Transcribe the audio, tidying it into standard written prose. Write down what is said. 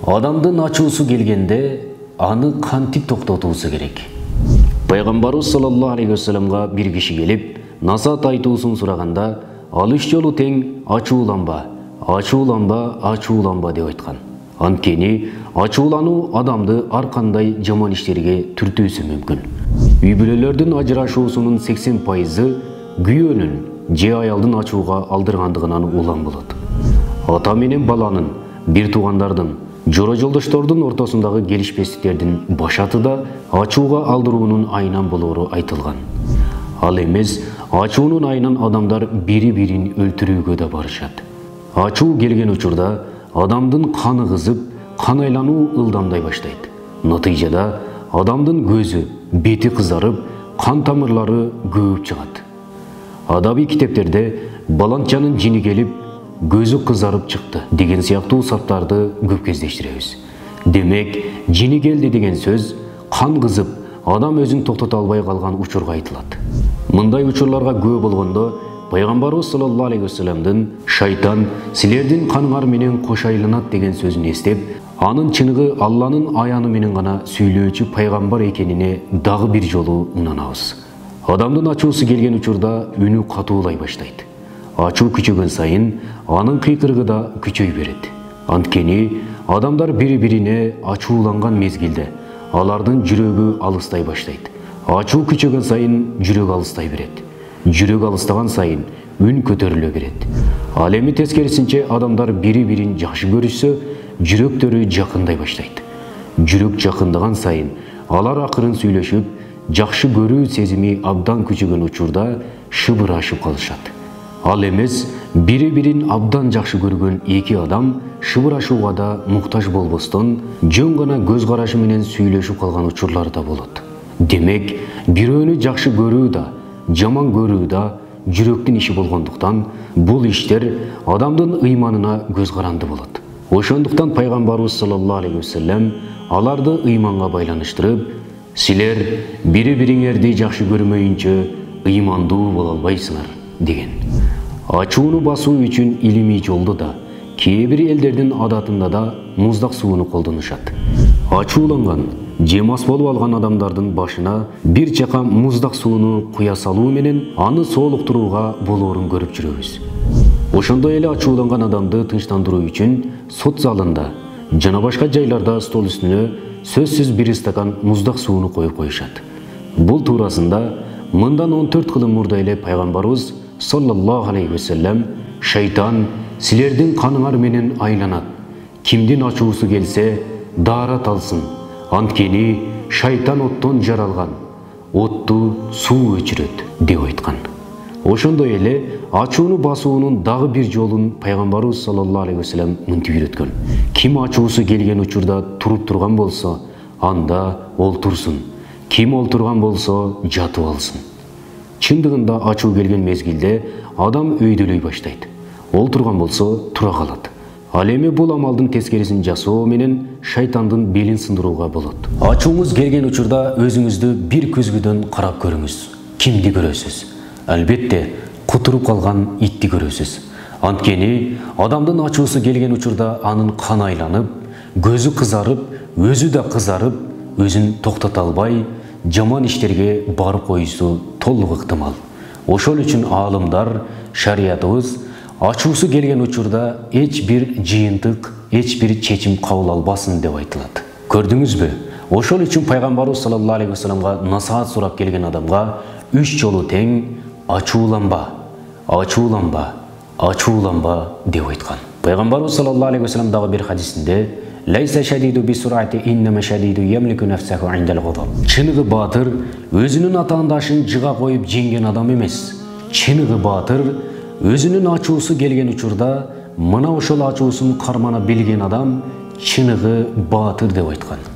Адамдын ачуусу келгенде аны кантип токтотуусу керек? Пайгамбарыбыз саллаллаху алейхи вассаламга бир киши келип, насаат айтуусун сураганда, ал үч жолу тең ачууланба, ачууланба, ачууланба деп айткан. Анткени ачуулануу адамды ар кандай жаман иштерге түртүүсү мүмкүн. Үй бүлөлөрдүн ажырашуусунун 80% күйөөнүн же аялдын ачууга алдыргандыгынан улам болот. Ата менен баланын, бир туугандардын, жора жолдоштордун ортосундагы келишпестиктердин башаты да ачууга алдыруунун айынан болоору айтылган. Ал эмес, ачуунун айынан адамдар бири-бирин өлтүрүүгө да барышат. Ачуу келген учурда адамдын каны кызып, кан айлануу ылдамдай баштайт. Натыйжада адамдын көзү, бети кызарып, кан тамырлары көбүп чыгат. Адаби китептерде баланчанын жини келип, көзү кызарып чыкты деген сыяктуу саптарды көп кездештиребиз. Демек, жини келди деген сөз кан кызып, адам өзүн токтото албай калган учурга айтылат. Мындай учурларга күбө болгондо Пайгамбарыбыз саллаллаху алейхи вассаламдын шайтан силердин каныңар менен кош айланат деген сөзүн эстеп, анын чыныгы Алланын аяны менен гана сүйлөөчү пайгамбар экенине дагы бир жолу ынанабыз. Адамдын ачуусу келген учурда үнү катуулай баштайт. Ачуу күчөгөн сайын анын кыйкырыгы да күчөй берет. Анткени адамдар бири-бирине ачууланган мезгилде алардын жүрөгү алыстай баштайт. Ачуу күчөгөн сайын жүрөк алыстай берет. Жүрөк алыстаган сайын үн көтөрүлө берет. Ал эми тескерисинче адамдар бири-бирин жакшы көрүшсө, жүрөктөрү жакындай баштайт. Жүрөк жакындаган сайын алар акырын сүйлөшүп, жакшы көрүү сезими абдан күчөгөн учурда шыбырашып калышат. Ал эмес, бири-бирин абдан жакшы көргөн эки адам шыбырашууга да муктаж болбостон, жөн гана көз карашы менен сүйлөшүп калган учурлар да болот. Демек, бирөөнү жакшы көрүү да, жаман көрүү да жүрөктүн иши болгондуктан, бул иштер адамдын ыйманына көз каранды болот. Ошондуктан Пайгамбарыбыз саллаллаху алейхи вассалам аларды ыйманга байланыштырып, силер бири-бириңерди жакшы көрмөйүнчө ыймандуу боло албайсыңар деген. Ачууну басуу үчүн илимий жолду да, кээ бир элдердин адатында да муздак сууну колдонушат. Ачууланган, же мас болуп алган адамдардын башына бир чака муздак сууну куя салуу менен аны соолуктурууга болоорун көрүп жүрөбүз. Ошондой эле ачууланган адамды тынчтандыруу үчүн сот залында жана башка жайларда стол үстүнө сөзсүз бир стакан муздак сууну коюп коюшат. Бул туурасында мындан 14 кылым мурда эле Пайгамбарыбыз саллаллаху алейхи вассалам шайтан силердин каныңар менен айланат. Кимдин ачуусу келсе, даарат алсын. Анткени шайтан оттон жаралган. Отту суу өчүрөт деп айткан. Ошондой эле ачууну басуунун дагы бир жолун Пайгамбарыбыз саллаллаху алейхи вассалам мынтип үйрөткөн. Ким ачуусу келген учурда туруп турган болсо, анда олтурсун. Ким олтурган болсо, жатып алсын. Чындыгында ачуу келген мезгилде адам өйдөлөй баштайт. Олтурган болсо, тура калат. Ал эми бул амалдын тескерисин жасоо менен шайтандын белин сындырууга болот. Ачууңуз келген учурда өзүңүздү бир көзгүдөн карап көрүңүз. Кимди көрөсүз? Албетте, кутуруп калган итти көрөсүз. Анткени адамдын ачуусу келген учурда анын каны айланып, көзү кызарып, өзү да кызарып, өзүн токтото албай, жаман иштерге барып коюусу толук ыктымал. Ошол үчүн аалымдар, шариятыбыз ачуусу келген учурда эч бир жыйынтык, эч бир чечим кабыл албасын деп айтылат. Көрдүңүзбү? Ошол үчүн Пайгамбарыбыз саллаллаху алейхи вассаламга насаат сурап келген адамга 3 жолу тең ачууланба, ачууланба, ачууланба деп айткан. Пайгамбарыбыз саллаллаху алейхи вассалам дагы бир хадисинде «Лайса шадиду бисурати иннама шадиду ямлику нафсаху индал гадаб». Чыныгы баатыр өзүнүн атаандашын жыга коюп жеңген адам эмес. Чыныгы баатыр өзүнүн ачуусу келген учурда мына ошол ачуусун кармана билген адам чыныгы баатыр деп айткан.